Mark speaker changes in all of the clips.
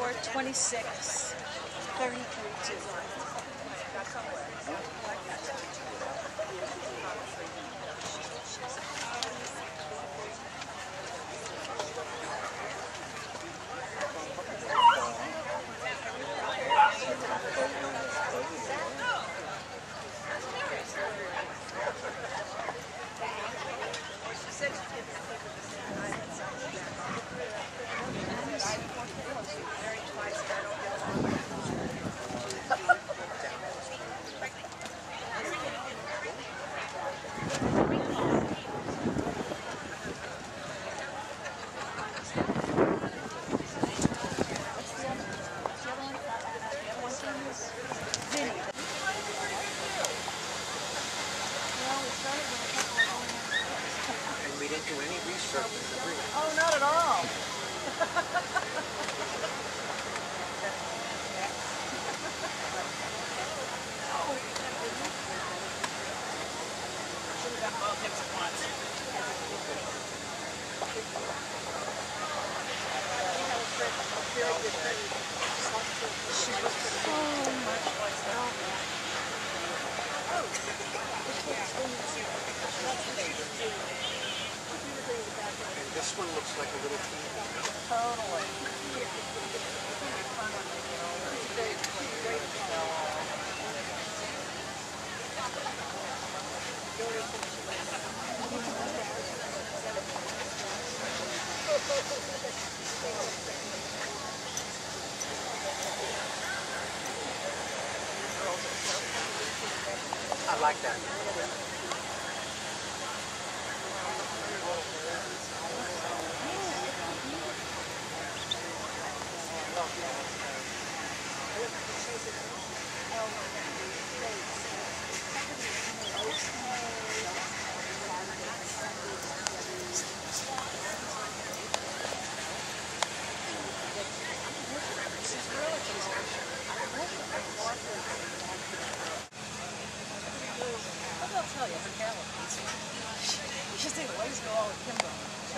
Speaker 1: 26, 33 too.
Speaker 2: We didn't do any research.
Speaker 1: Oh, not at all.
Speaker 3: Should have done both hits at once.
Speaker 1: She was so much like
Speaker 2: And this one looks like a little teeny.
Speaker 1: totally.
Speaker 2: I like that.
Speaker 1: What did I tell you? Her calories. You should see the ways go all with Kimbo.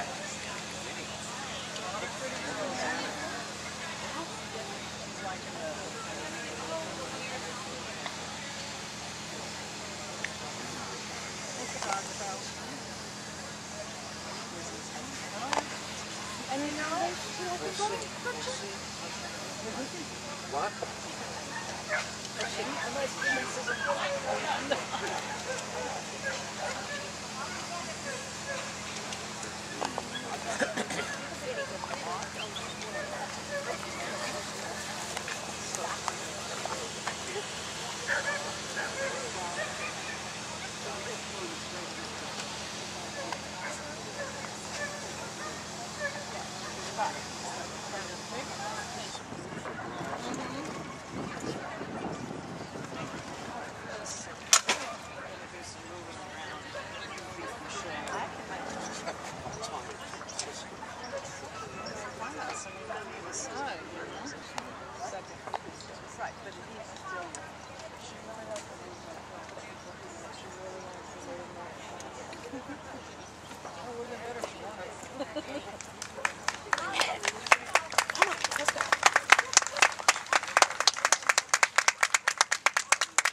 Speaker 1: And you know,
Speaker 2: What?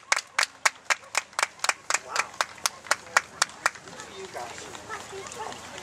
Speaker 2: You guys.